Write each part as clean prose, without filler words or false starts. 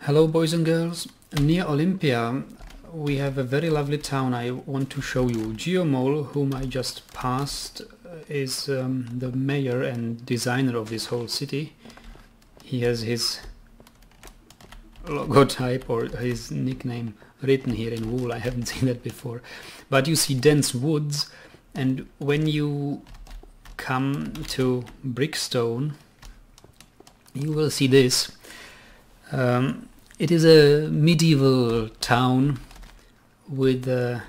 Hello boys and girls, near Olympia we have a very lovely town I want to show you. Geomol, whom I just passed, is the mayor and designer of this whole city. He has his logotype or his nickname written here in wool. I haven't seen that before. But you see dense woods, and when you come to Brickstone you will see this. It is a medieval town with a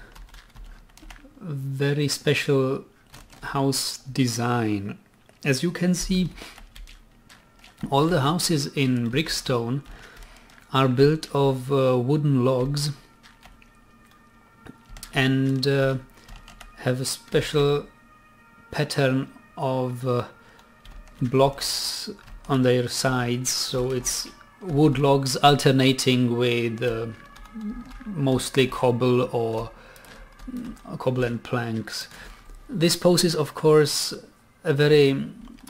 very special house design. As you can see, all the houses in Brickstone are built of wooden logs and have a special pattern of blocks on their sides, so it's wood logs alternating with mostly cobble or cobble and planks. This poses, of course, a very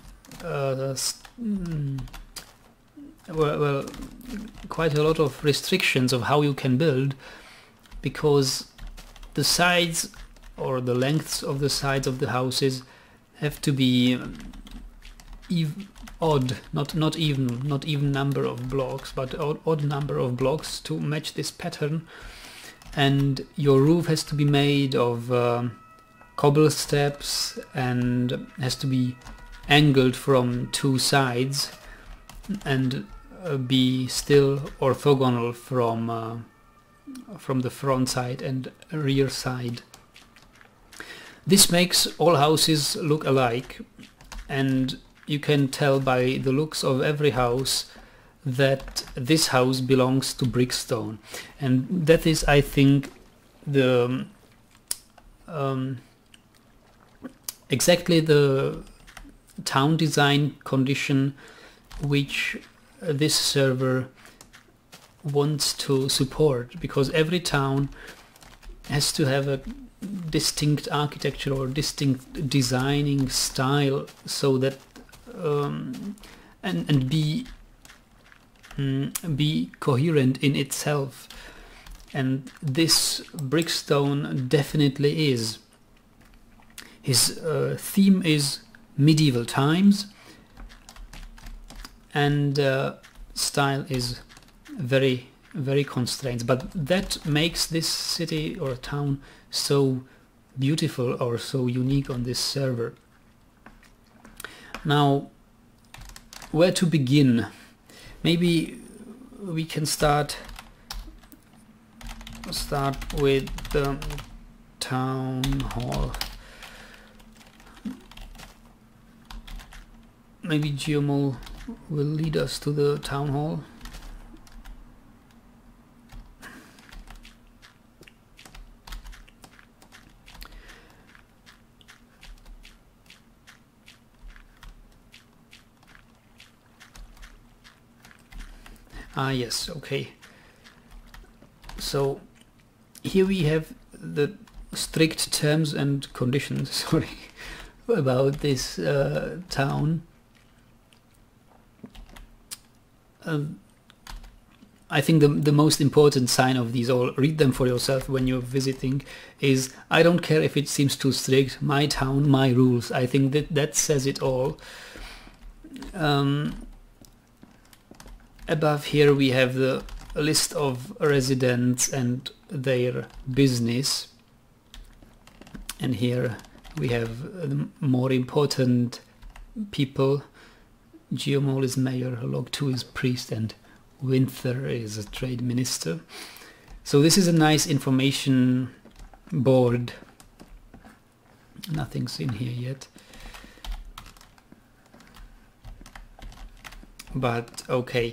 well, quite a lot of restrictions of how you can build, because the sides or the lengths of the sides of the houses have to be odd, not even number of blocks, but odd number of blocks to match this pattern. And your roof has to be made of cobble steps and has to be angled from two sides and be still orthogonal from the front side and rear side. This makes all houses look alike, and you can tell by the looks of every house that this house belongs to Brickstone, and that is, I think, the exactly the town design condition which this server wants to support, because every town has to have a distinct architecture or distinct designing style, so that and be coherent in itself, and this Brickstone definitely is. His theme is medieval times, and style is very constrained, but that makes this city or town so beautiful or so unique on this server. Now, where to begin? Maybe we can start with the town hall. Maybe Geomol will lead us to the town hall. Ah yes, okay. So here we have the strict terms and conditions, sorry, about this town. I think the most important sign of these all, read them for yourself when you're visiting, is I don't care if it seems too strict, my town, my rules. I think that says it all. Above here we have the list of residents and their business, and here we have the more important people. Geomol is mayor, log 2 is priest, and Winther is a trade minister. So this is a nice information board. Nothing's in here yet, but okay.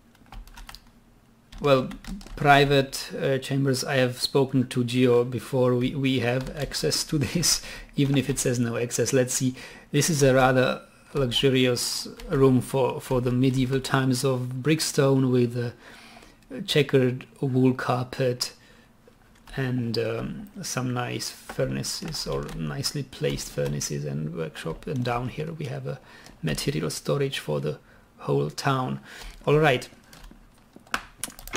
Well, private chambers, I have spoken to Geo before. We have access to this, even if it says no access. Let's see. This is a rather luxurious room for the medieval times of Brickstone, with a checkered wool carpet and some nice furnaces, or nicely placed furnaces and workshop. And down here we have a material storage for the whole town. All right.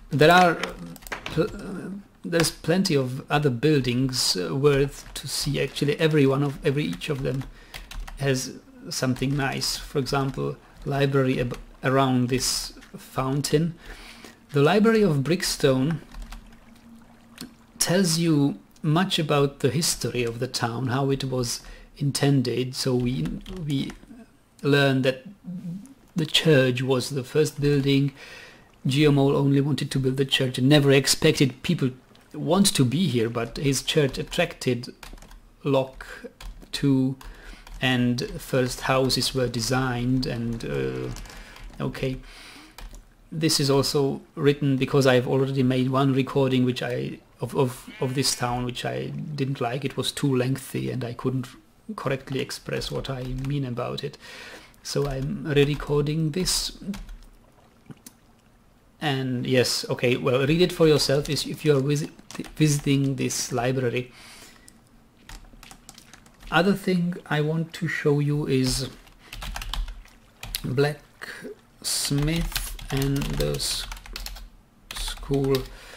There's plenty of other buildings worth to see. Actually, each of them has something nice. For example, library around this fountain. The library of Brickstone tells you much about the history of the town, how it was intended. So we learn that the church was the first building. Geomol only wanted to build the church and never expected people want to be here, but his church attracted Locke too, and first houses were designed. And okay, this is also written because I've already made one recording which of this town which I didn't like. It was too lengthy and I couldn't correctly express what I mean about it, so I'm re-recording this. And yes, okay, well, read it for yourself if you're visiting this library. Other thing I want to show you is Blacksmith and the school.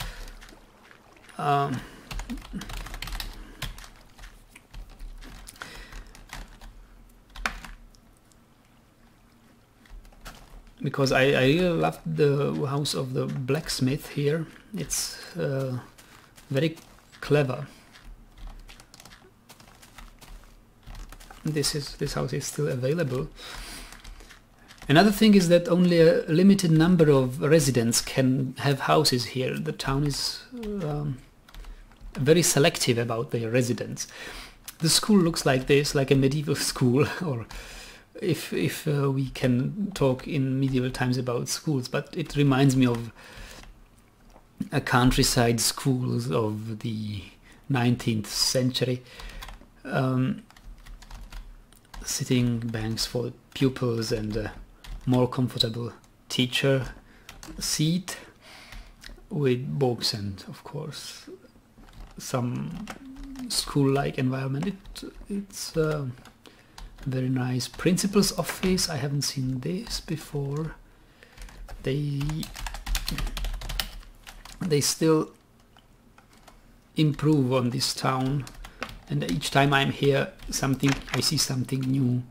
Because I really love the house of the blacksmith here. It's very clever. This house is still available. Another thing is that only a limited number of residents can have houses here. The town is very selective about their residents. The school looks like this, like a medieval school, or if we can talk in medieval times about schools, but it reminds me of a countryside schools of the 19th century. Sitting banks for pupils and a more comfortable teacher seat with books and of course some school-like environment. It's very nice. Principal's office, I haven't seen this before. They still improve on this town, and each time I'm here I see something new.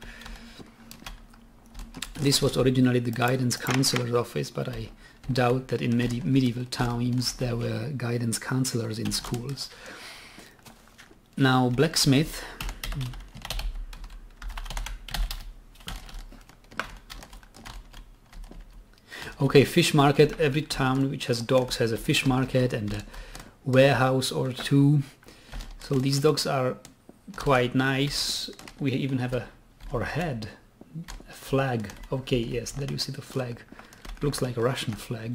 This was originally the guidance counselor's office, but I doubt that in medieval times there were guidance counselors in schools. Now Blacksmith. Okay, fish market. Every town which has docks has a fish market and a warehouse or two. So these docks are quite nice. We even have a flag. Okay, yes, there you see the flag. Looks like a Russian flag.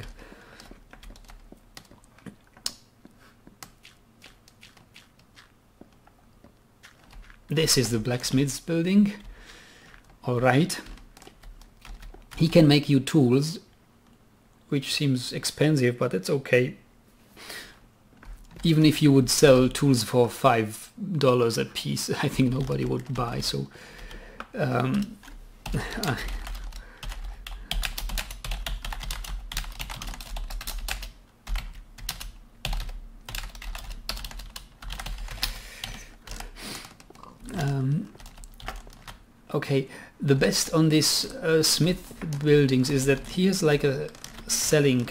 This is the blacksmith's building. All right. He can make you tools, which seems expensive, but it's okay. Even if you would sell tools for $5 a piece, I think nobody would buy. So okay, the best on this Smith buildings is that he has like a selling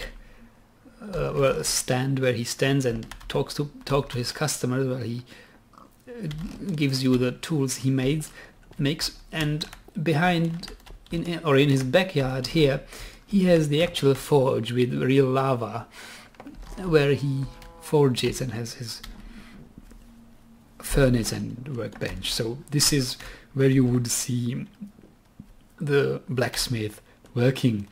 stand where he stands and talk to his customers, where he gives you the tools he makes, and behind in his backyard here he has the actual forge with real lava where he forges and has his furnace and workbench. So this is where you would see the blacksmith working.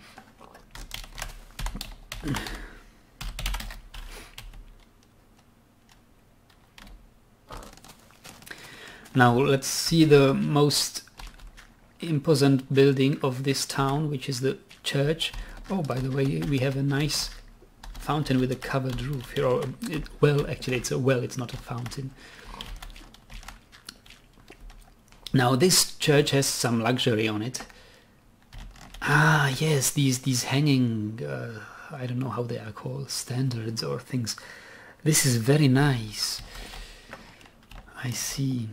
Now let's see the most imposing building of this town, which is the church. Oh, by the way, we have a nice fountain with a covered roof here. Or well, actually it's a well, it's not a fountain. Now this church has some luxury on it. Ah, yes, these hanging I don't know how they are called, standards or things. This is very nice. I see.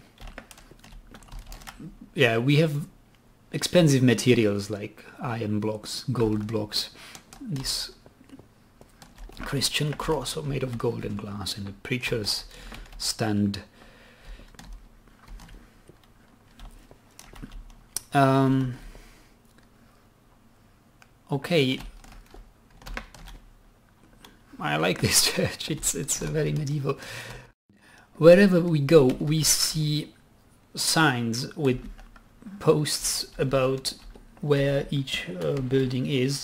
Yeah, we have expensive materials like iron blocks, gold blocks. This Christian cross made of gold and glass, and the preacher's stand. Okay, I like this church. It's very medieval. Wherever we go, we see signs with posts about where each building is.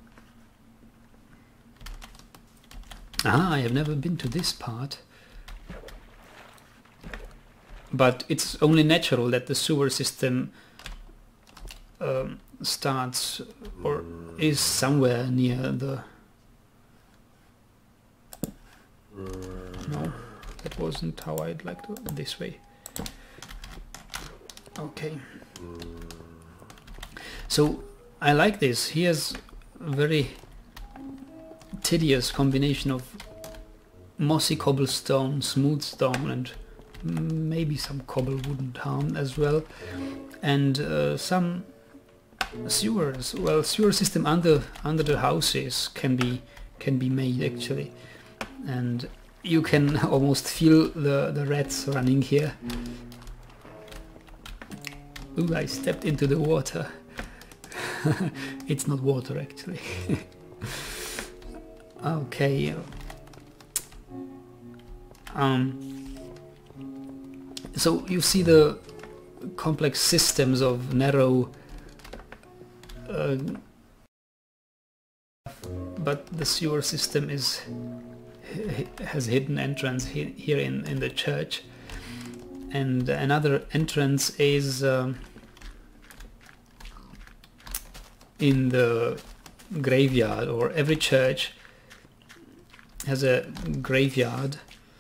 I have never been to this part. But it's only natural that the sewer system starts or is somewhere near the... No, that wasn't how I'd like to... This way. Okay. So I like this. Here's a very tedious combination of mossy cobblestone, smooth stone, and maybe some cobble wouldn't harm as well, and some sewers. Well, sewer system under the houses can be made actually, and you can almost feel the rats running here. Ooh, I stepped into the water. It's not water actually. Okay. So you see the complex systems of narrow, but the sewer system has hidden entrance here in the church, and another entrance is in the graveyard. Or every church has a graveyard,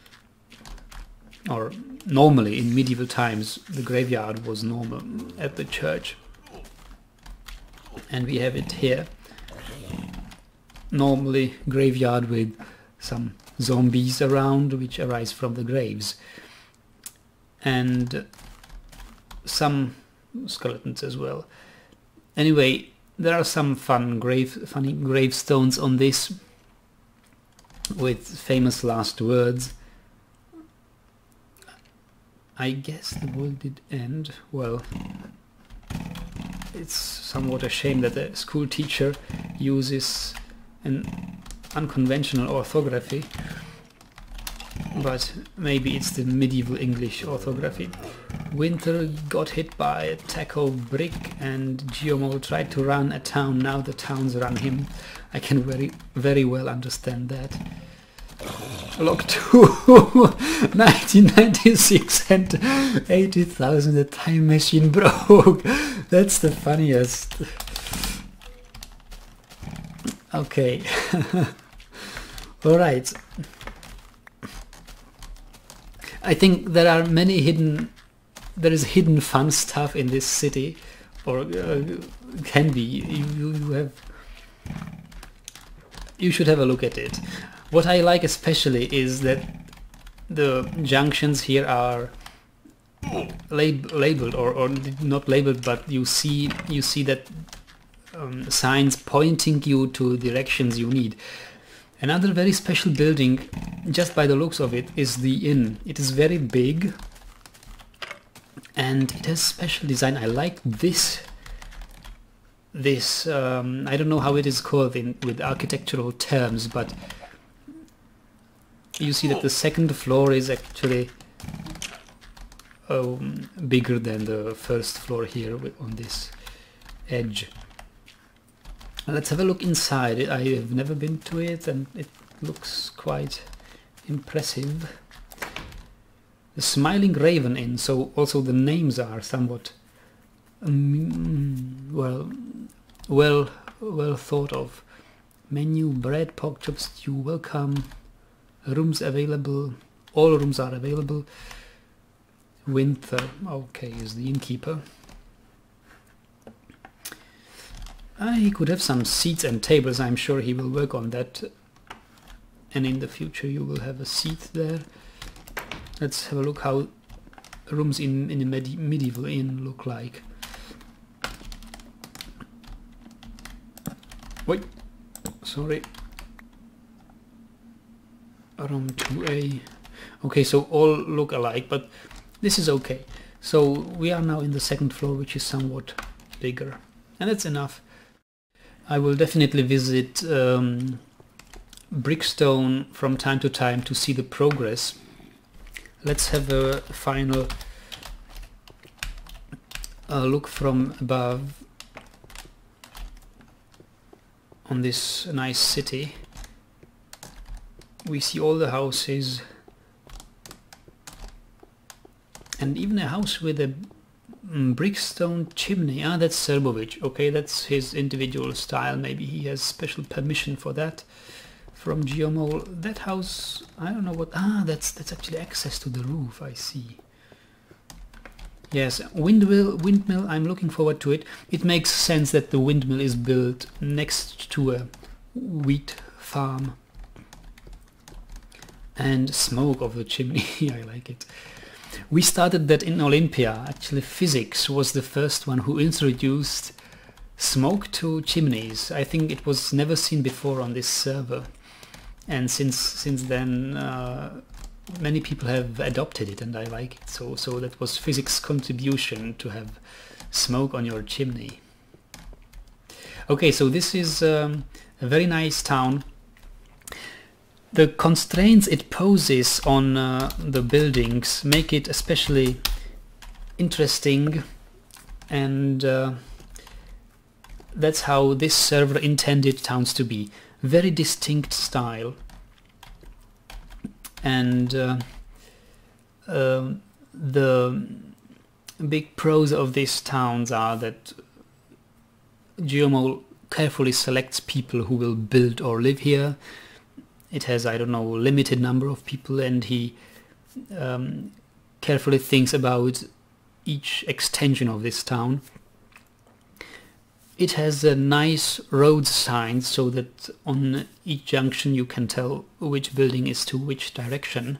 or normally in medieval times the graveyard was normal at the church, and we have it here. Normally graveyard with some zombies around which arise from the graves, and some skeletons as well. Anyway, there are some funny gravestones on this with famous last words. I guess the world did end. Well, it's somewhat a shame that a school teacher uses an unconventional orthography, but maybe it's the medieval English orthography. Winter got hit by a taco brick and Geomol tried to run a town. Now the towns run him. I can very well understand that. Log 2, 1996 and 80,000, the time machine broke. That's the funniest. Okay. Alright. I think there are there is hidden fun stuff in this city, or can be. You should have a look at it. What I like especially is that the junctions here are labeled, or not labeled, but you see that signs pointing you to directions you need. Another very special building, just by the looks of it, is the inn. It is very big and it has special design. I like this. I don't know how it is called with architectural terms, but you see that the second floor is actually bigger than the first floor here on this edge. Let's have a look inside. I have never been to it and it looks quite impressive. The Smiling Raven Inn, so also the names are somewhat well thought of. Menu, bread, pork chop stew, welcome. Rooms available. All rooms are available. Winter, okay, is the innkeeper. He could have some seats and tables. I'm sure he will work on that, and in the future you will have a seat there. Let's have a look how rooms in a medieval inn look like. Wait, sorry. Room 2A. Okay, so all look alike, but this is okay. So we are now in the second floor, which is somewhat bigger, and that's enough. I will definitely visit Brickstone from time to time to see the progress. Let's have a final look from above on this nice city. We see all the houses, and even a house with a brickstone chimney. Ah, that's Serbovic. Okay, that's his individual style. Maybe he has special permission for that from Geomol. That house, I don't know what. Ah, that's actually access to the roof. I see. Yes, windmill. I'm looking forward to it. It makes sense that the windmill is built next to a wheat farm. And smoke of the chimney. I like it. We started that in Olympia. Actually, physics was the first one who introduced smoke to chimneys. I think it was never seen before on this server, and since then many people have adopted it, and I like it. So that was physics' contribution to have smoke on your chimney. Okay, so this is a very nice town. The constraints it poses on the buildings make it especially interesting, and that's how this server intended towns to be. Very distinct style, and the big pros of these towns are that Geomol carefully selects people who will build or live here. It has, I don't know, limited number of people, and he carefully thinks about each extension of this town. It has a nice road signs so that on each junction you can tell which building is to which direction.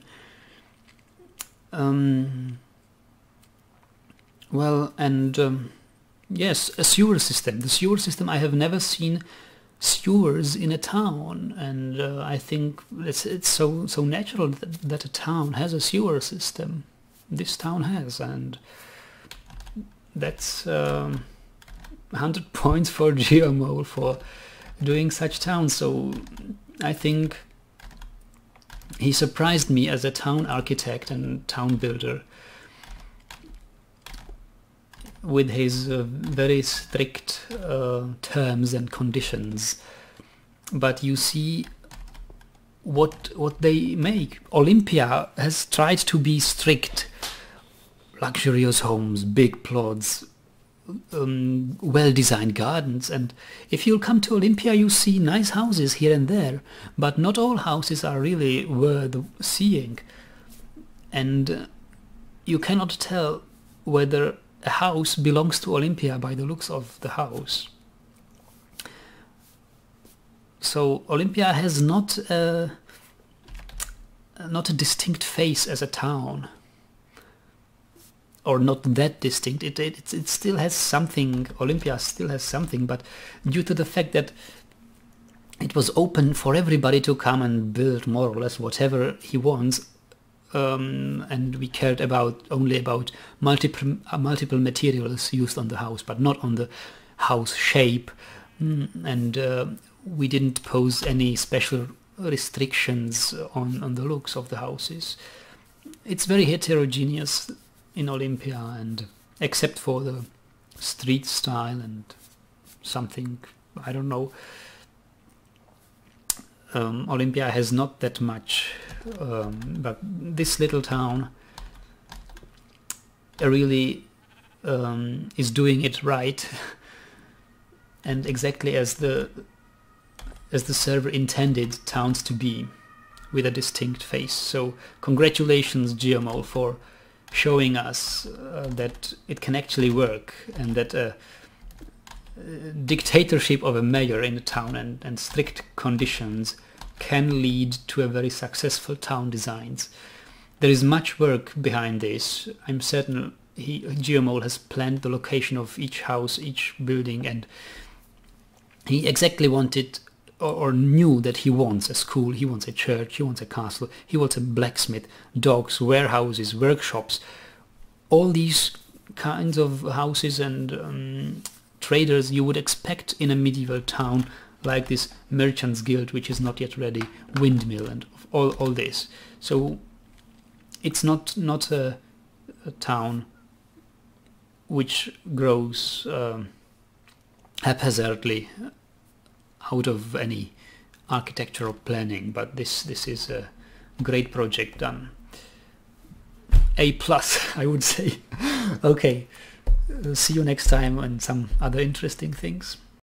Well, and yes, a sewer system. The sewer system, I have never seen sewers in a town, and I think it's so natural that a town has a sewer system. This town has, and that's 100 points for Geomol for doing such towns. So I think he surprised me as a town architect and town builder with his very strict terms and conditions. But you see what they make. Olympia has tried to be strict. Luxurious homes, big plots, well-designed gardens, and if you'll come to Olympia you see nice houses here and there, but not all houses are really worth seeing, and you cannot tell whether a house belongs to Olympia by the looks of the house. So Olympia has not a distinct face as a town, or not that distinct. It still has something. Olympia still has something, but due to the fact that it was open for everybody to come and build more or less whatever he wants, and we cared only about multiple materials used on the house, but not on the house shape, and we didn't pose any special restrictions on the looks of the houses. It's very heterogeneous in Olympia, and except for the street style and something, I don't know, Olympia has not that much, but this little town really is doing it right and exactly as the server intended towns to be, with a distinct face. So congratulations Geomol for showing us that it can actually work, and that dictatorship of a mayor in the town and strict conditions can lead to a very successful town designs. There is much work behind this. I'm certain Geomol has planned the location of each house, each building, and he exactly wanted or knew that he wants a school, he wants a church, he wants a castle, he wants a blacksmith, docks, warehouses, workshops. All these kinds of houses and traders you would expect in a medieval town, like this merchants guild which is not yet ready, windmill, and all this. So it's not a town which grows haphazardly out of any architectural planning, but this is a great project done. A+, I would say. Okay, see you next time on some other interesting things.